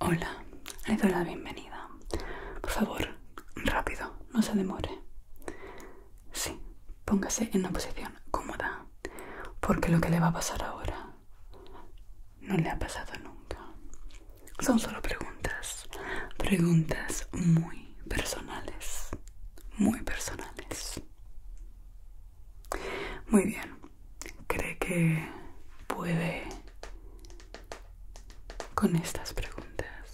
Hola, le doy la bienvenida. Por favor, rápido, no se demore. Sí, póngase en una posición cómoda, porque lo que le va a pasar ahora no le ha pasado nunca. Son solo preguntas muy personales, muy personales. Muy bien, ¿cree que puede con estas preguntas?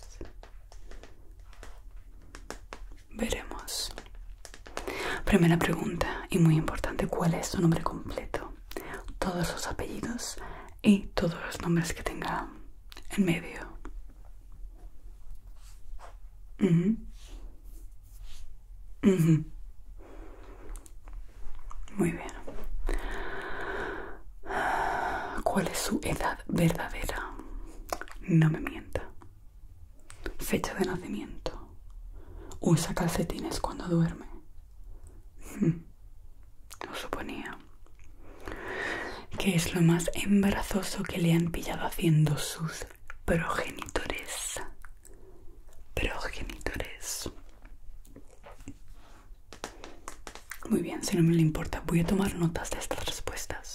Veremos. Primera pregunta, y muy importante, ¿cuál es su nombre completo? Todos sus apellidos y todos los nombres que tenga en medio. Muy bien. ¿Cuál es su edad verdadera? No me mienta. Fecha de nacimiento. ¿Usa calcetines cuando duerme? Lo suponía. ¿Qué es lo más embarazoso que le han pillado haciendo sus progenitores? Muy bien, si no me le importa, voy a tomar notas de estas respuestas.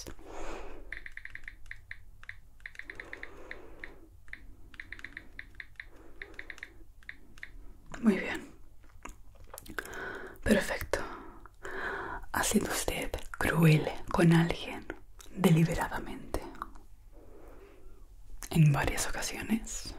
Muy bien. Perfecto. ¿Ha sido usted cruel con alguien deliberadamente? ¿En varias ocasiones?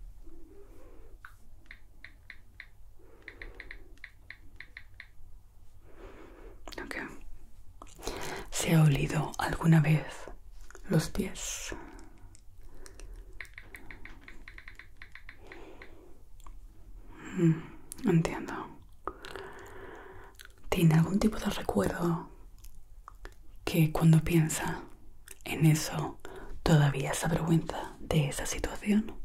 Ok. ¿Se ha olido alguna vez los pies? Entiendo. ¿Tiene algún tipo de recuerdo que cuando piensa en eso todavía se avergüenza de esa situación?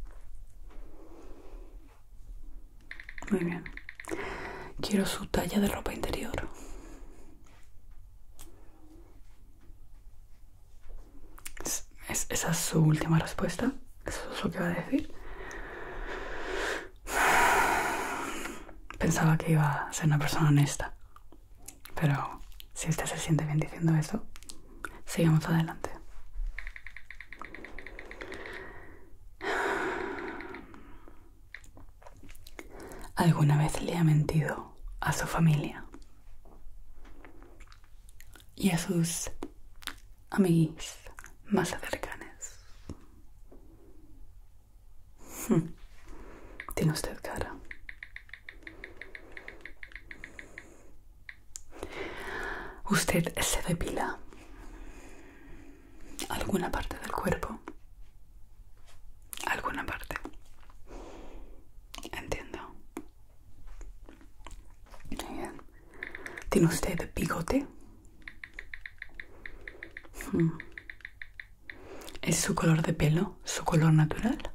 Muy bien. Quiero su talla de ropa interior. ¿Esa es su última respuesta? ¿Eso es lo que va a decir? Pensaba que iba a ser una persona honesta. Pero si usted se siente bien diciendo eso, sigamos adelante. ¿Alguna vez le ha mentido a su familia y a sus amiguis más cercanos? Tiene usted cara. ¿Usted se depila alguna parte del cuerpo? ¿Alguna parte? Entiendo. Muy bien. ¿Tiene usted bigote? ¿Es su color de pelo su color natural?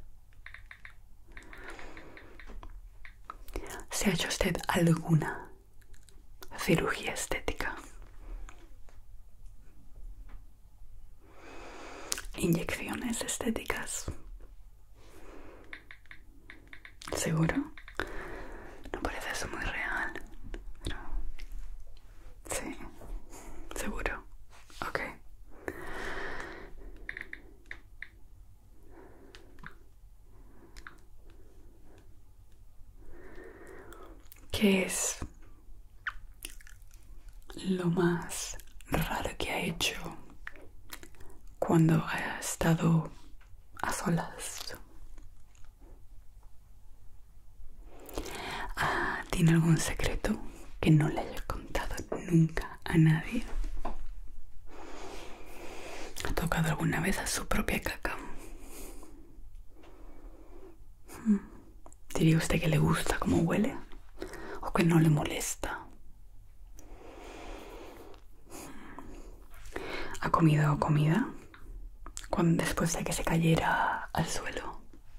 ¿Se ha hecho usted alguna cirugía estética? ¿Inyecciones estéticas? ¿Seguro? No parece eso muy real, pero... sí, seguro. Ok. ¿Qué es lo más raro que ha hecho cuando ha estado a solas? ¿Tiene algún secreto que no le haya contado nunca a nadie? ¿Ha tocado alguna vez a su propia caca? ¿Diría usted que le gusta cómo huele? ¿O que no le molesta? ¿Ha comido comida después de que se cayera al suelo?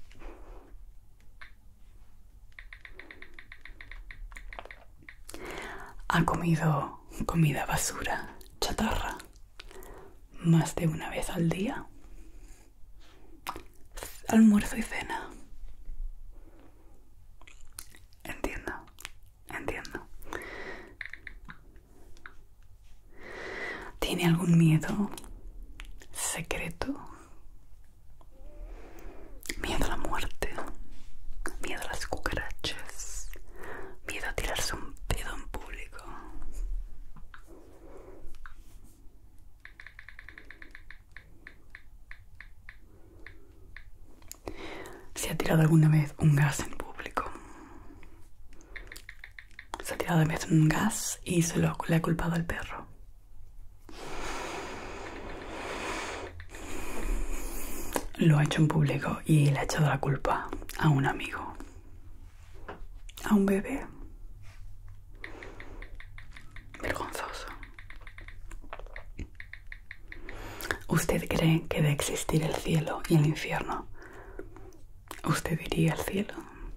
¿Ha comido comida basura, chatarra, más de una vez al día? Almuerzo y cena. ¿Tiene algún miedo secreto? Miedo a la muerte, miedo a las cucarachas, miedo a tirarse un pedo en público. ¿Se ha tirado alguna vez un gas en público? Se ha tirado de vez un gas y le ha culpado al perro. Lo ha hecho en público y le ha echado la culpa a un amigo, a un bebé. Vergonzoso. ¿Usted cree que de existir el cielo y el infierno, usted iría al cielo?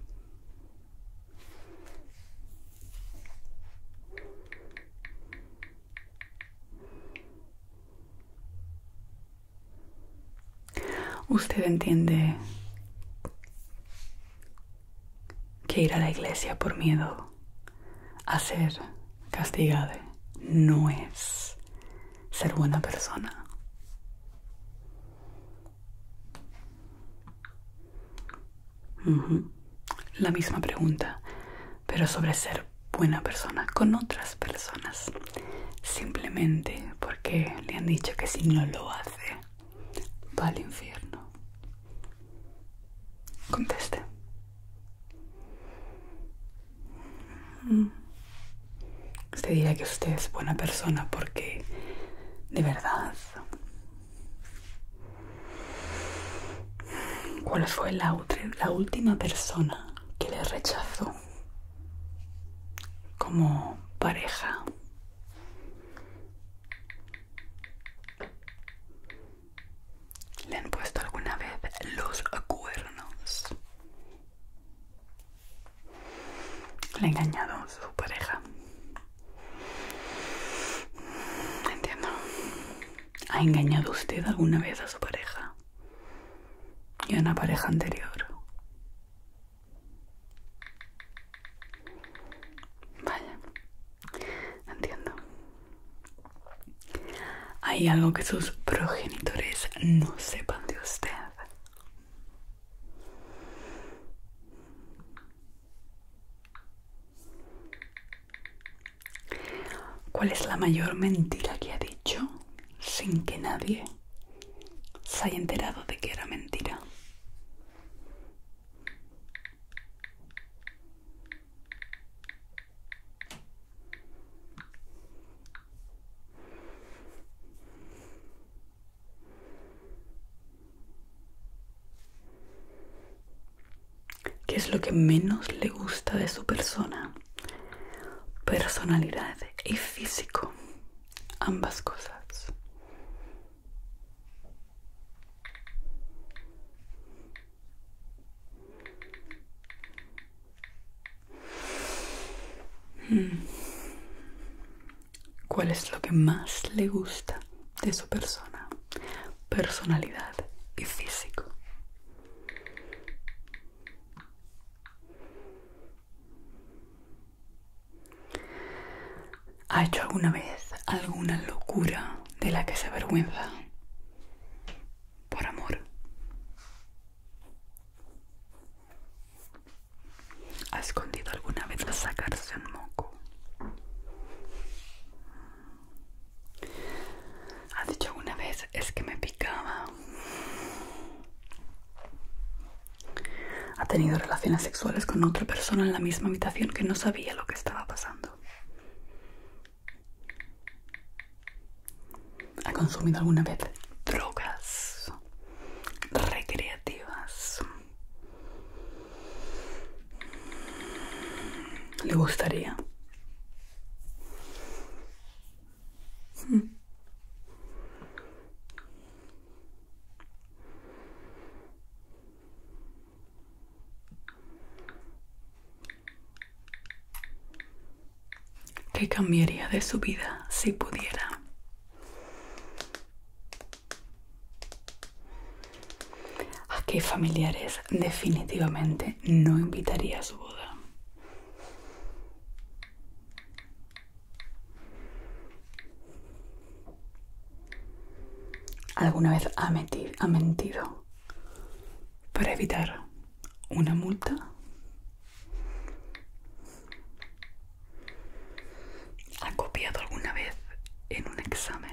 ¿Usted entiende que ir a la iglesia por miedo a ser castigado no es ser buena persona? La misma pregunta, pero sobre ser buena persona con otras personas, simplemente porque le han dicho que si no lo hace, va al infierno. Conteste. Usted dirá que usted es buena persona porque, de verdad, ¿cuál fue la última persona que le rechazó como pareja? ¿Le han puesto alguna vez los cuernos? ¿Le ha engañado su pareja? Entiendo. ¿Ha engañado usted alguna vez a su pareja? ¿Y a una pareja anterior? Vaya, entiendo. ¿Hay algo que sus progenitores no sepan de usted? ¿Cuál es la mayor mentira que ha dicho sin que nadie se haya enterado de que era mentira? ¿Qué es lo que menos le gusta de su persona? Personalidad y físico, ambas cosas. ¿Cuál es lo que más le gusta de su persona? Personalidad y físico. ¿Ha hecho alguna vez alguna locura de la que se avergüenza? Por amor. ¿Ha escondido alguna vez a sacarse un moco? ¿Ha dicho alguna vez es que me picaba? ¿Ha tenido relaciones sexuales con otra persona en la misma habitación que no sabía lo que estaba pasando? ¿Ha consumido alguna vez drogas recreativas? ¿Le gustaría? ¿Qué cambiaría de su vida si pudiera? ¿A qué familiares definitivamente no invitaría a su boda? ¿Alguna vez ha mentido para evitar una multa? ¿Ha copiado alguna vez en un examen?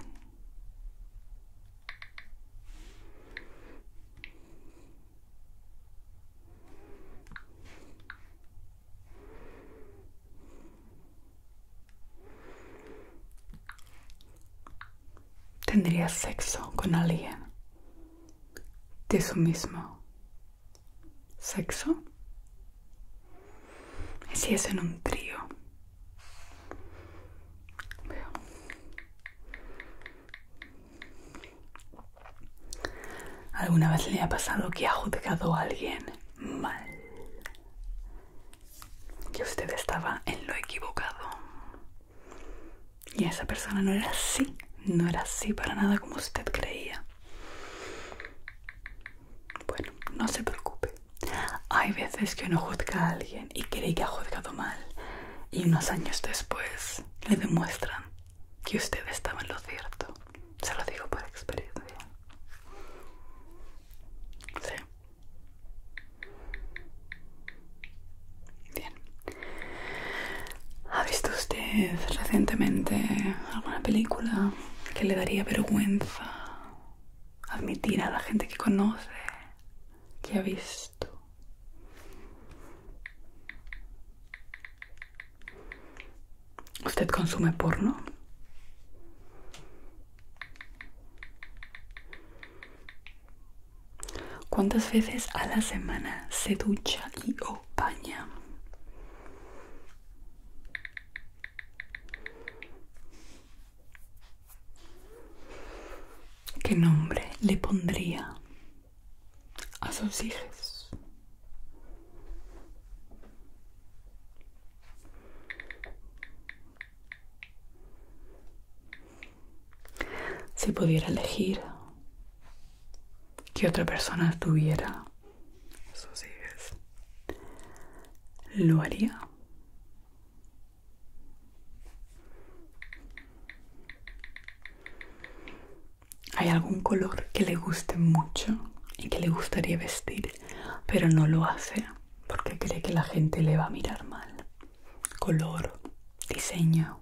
¿Tendrías sexo con alguien de su mismo sexo? ¿Y si es en un trío? Veo. ¿Alguna vez le ha pasado que ha juzgado a alguien mal? Que usted estaba en lo equivocado. Y esa persona no era así. No era así para nada como usted creía. Bueno, no se preocupe. Hay veces que uno juzga a alguien y cree que ha juzgado mal. Y unos años después le demuestran que usted estaba en lo cierto. Se lo digo por experiencia. Sí. Bien. ¿Ha visto usted recientemente alguna película que le daría vergüenza admitir a la gente que conoce que ha visto? ¿Usted consume porno? ¿Cuántas veces a la semana se ducha y o baña? ¿Qué nombre le pondría a sus hijos? Si pudiera elegir que otra persona tuviera sus hijos, ¿lo haría? ¿Hay algún color que le guste mucho y que le gustaría vestir, pero no lo hace porque cree que la gente le va a mirar mal? Color, diseño.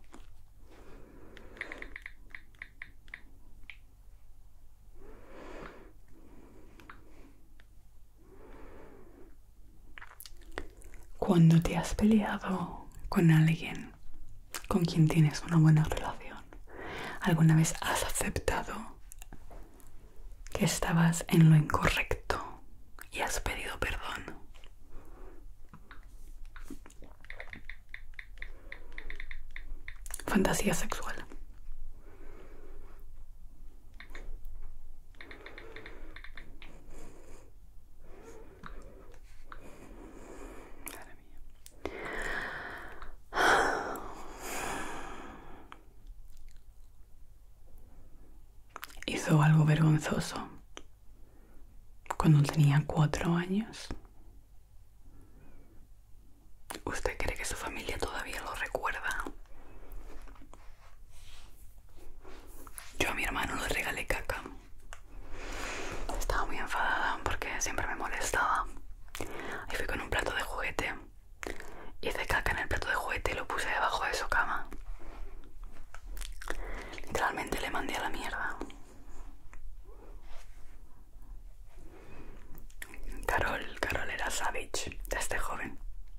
Cuando te has peleado con alguien con quien tienes una buena relación, ¿alguna vez has aceptado que estabas en lo incorrecto y has pedido perdón? Fantasía sexual. Hizo algo vergonzoso cuando tenía 4 años. ¿Usted cree que su familia todavía lo recuerda? Yo a mi hermano le regalé caca. Estaba muy enfadada porque siempre me molestaba. Y fui con un plato de juguete. Hice caca en el plato de juguete y lo puse debajo de su cama. Literalmente le mandé a la mierda. Carol era savage desde joven.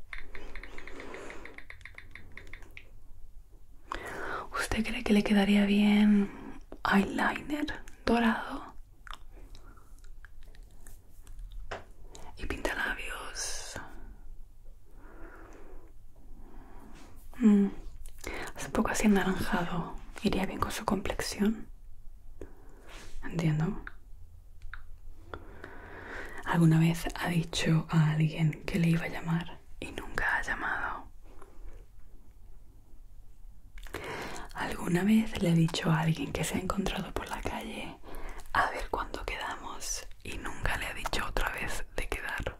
¿Usted cree que le quedaría bien eyeliner dorado? Y pintalabios. Es un poco así anaranjado. Iría bien con su complexión. Entiendo. ¿Alguna vez ha dicho a alguien que le iba a llamar y nunca ha llamado? ¿Alguna vez le ha dicho a alguien que se ha encontrado por la calle a ver cuándo quedamos y nunca le ha dicho otra vez de quedar?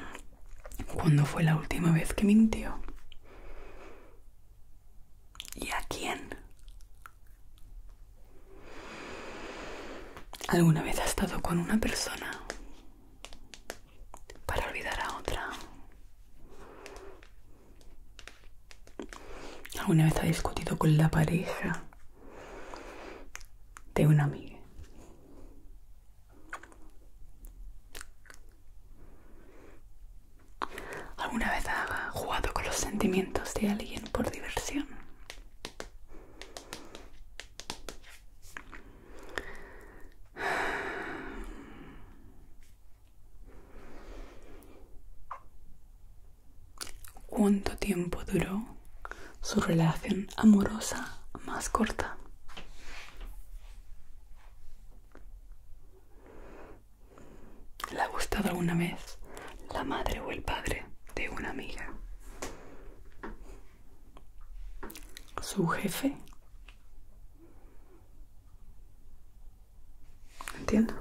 ¿Cuándo fue la última vez que mintió? Y ¿Alguna vez has estado con una persona para olvidar a otra? ¿Alguna vez has discutido con la pareja de una amiga? ¿Alguna vez has jugado con los sentimientos de alguien por diversión? ¿Cuánto tiempo duró su relación amorosa más corta? ¿Le ha gustado alguna vez la madre o el padre de una amiga? ¿Su jefe? Entiendo.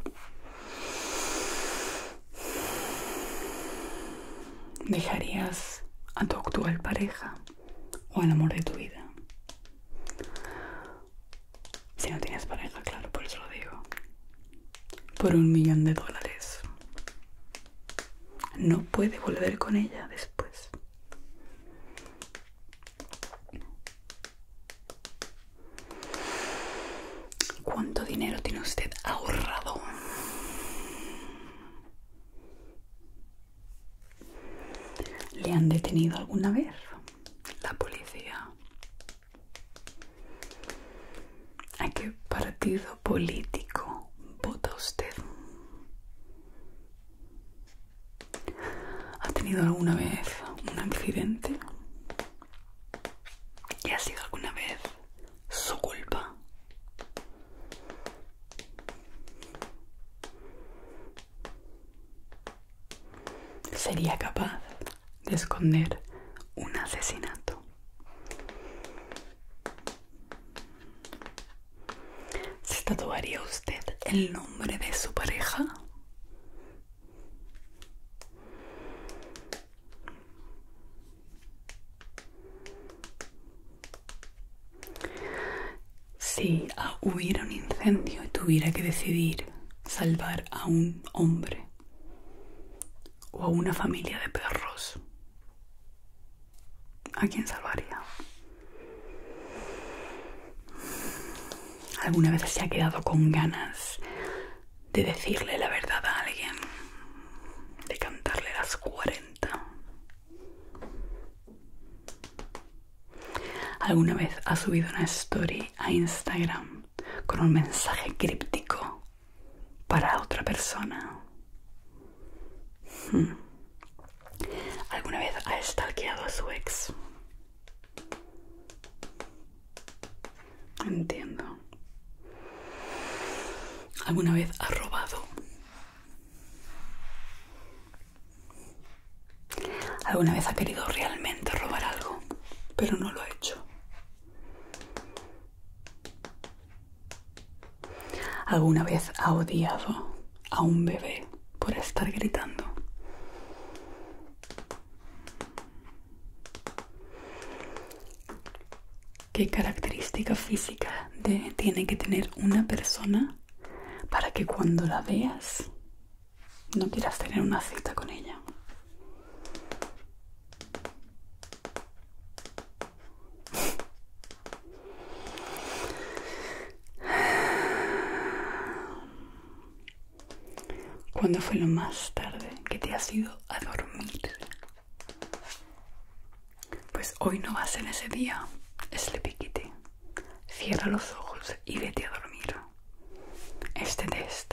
¿Dejarías a tu actual pareja o al amor de tu vida? Si no tienes pareja, claro, por eso lo digo. Por $1.000.000. No puede volver con ella después. ¿Cuánto dinero tiene usted ahorrado? ¿Le han detenido alguna vez la policía? ¿A qué partido político vota usted? ¿Ha tenido alguna vez un accidente? ¿Y ha sido alguna vez su culpa? ¿Sería capaz de esconder un asesinato? ¿Se tatuaría usted el nombre de su pareja? Si hubiera un incendio y tuviera que decidir salvar a un hombre o a una familia de perros, ¿a quién salvaría? ¿Alguna vez se ha quedado con ganas de decirle la verdad a alguien? ¿De cantarle las 40? ¿Alguna vez ha subido una story a Instagram con un mensaje críptico para otra persona? ¿Alguna vez ha stalkeado a su ex? Entiendo. ¿Alguna vez ha robado? ¿Alguna vez ha querido realmente robar algo, pero no lo ha hecho? ¿Alguna vez ha odiado a un bebé por estar gritando? ¿Qué característica física tiene que tener una persona para que cuando la veas no quieras tener una cita con ella? ¿Cuándo fue lo más tarde que te has ido a dormir? Pues hoy no va a ser ese día. Sleepy Kitty. Cierra los ojos y vete a dormir. Este test